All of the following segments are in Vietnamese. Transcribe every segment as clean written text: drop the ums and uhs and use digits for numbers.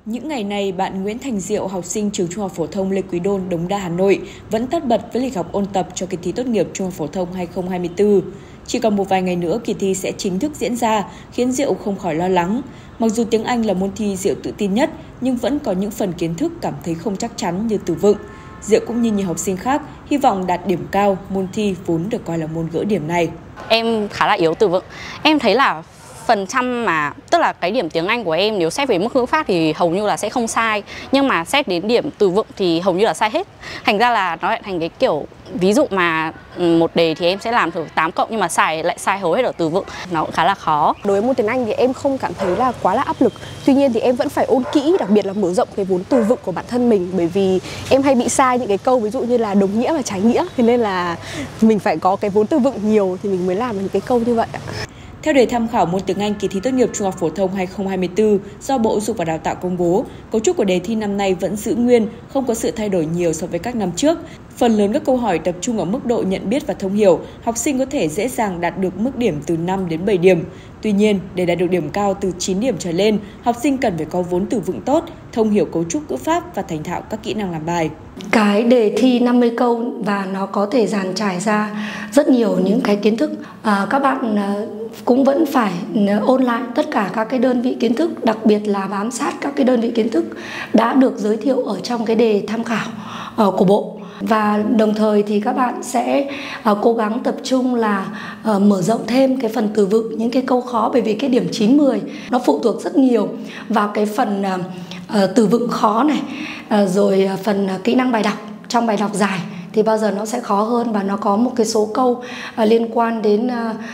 Những ngày này, bạn Nguyễn Thành Diệu, học sinh trường Trung học phổ thông Lê Quý Đôn, Đống Đa, Hà Nội vẫn tất bật với lịch học ôn tập cho kỳ thi tốt nghiệp Trung học phổ thông 2024. Chỉ còn một vài ngày nữa, kỳ thi sẽ chính thức diễn ra, khiến Diệu không khỏi lo lắng. Mặc dù tiếng Anh là môn thi Diệu tự tin nhất, nhưng vẫn có những phần kiến thức cảm thấy không chắc chắn như từ vựng. Diệu cũng như nhiều học sinh khác, hy vọng đạt điểm cao môn thi vốn được coi là môn gỡ điểm này. Em khá là yếu từ vựng. Em thấy là phần trăm mà, tức là cái điểm tiếng Anh của em nếu xét về mức ngữ pháp thì hầu như là sẽ không sai. Nhưng mà xét đến điểm từ vựng thì hầu như là sai hết. Thành ra là nó lại thành cái kiểu, ví dụ mà một đề thì em sẽ làm thử 8 cộng nhưng mà lại sai hầu hết ở từ vựng. Nó cũng khá là khó. Đối với môn tiếng Anh thì em không cảm thấy là quá là áp lực. Tuy nhiên thì em vẫn phải ôn kỹ, đặc biệt là mở rộng cái vốn từ vựng của bản thân mình. Bởi vì em hay bị sai những cái câu ví dụ như là đồng nghĩa và trái nghĩa. Thế nên là mình phải có cái vốn từ vựng nhiều thì mình mới làm được những cái câu như vậy ạ. Theo đề tham khảo môn tiếng Anh kỳ thi tốt nghiệp Trung học phổ thông 2024 do Bộ Giáo dục và Đào tạo công bố, cấu trúc của đề thi năm nay vẫn giữ nguyên, không có sự thay đổi nhiều so với các năm trước. Phần lớn các câu hỏi tập trung ở mức độ nhận biết và thông hiểu, học sinh có thể dễ dàng đạt được mức điểm từ 5 đến 7 điểm. Tuy nhiên, để đạt được điểm cao từ 9 điểm trở lên, học sinh cần phải có vốn từ vựng tốt, thông hiểu cấu trúc ngữ pháp và thành thạo các kỹ năng làm bài. Cái đề thi 50 câu và nó có thể dàn trải ra rất nhiều những cái kiến thức. Các bạn cũng vẫn phải ôn lại tất cả các cái đơn vị kiến thức, đặc biệt là bám sát các cái đơn vị kiến thức đã được giới thiệu ở trong cái đề tham khảo của Bộ. Và đồng thời thì các bạn sẽ cố gắng tập trung là mở rộng thêm cái phần từ vựng, những cái câu khó, bởi vì cái điểm 9-10 nó phụ thuộc rất nhiều vào cái phần từ vựng khó này, rồi phần kỹ năng bài đọc. Trong bài đọc dài thì bao giờ nó sẽ khó hơn và nó có một cái số câu liên quan đến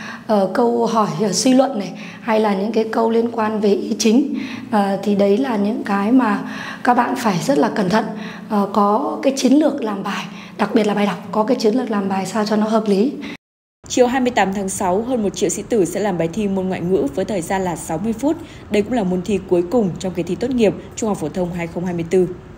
câu hỏi suy luận này, hay là những cái câu liên quan về ý chính. Thì đấy là những cái mà các bạn phải rất là cẩn thận, có cái chiến lược làm bài, đặc biệt là bài đọc, có cái chiến lược làm bài sao cho nó hợp lý. Chiều 28 tháng 6, hơn 1 triệu sĩ tử sẽ làm bài thi môn ngoại ngữ với thời gian là 60 phút. Đây cũng là môn thi cuối cùng trong kỳ thi tốt nghiệp Trung học phổ thông 2024.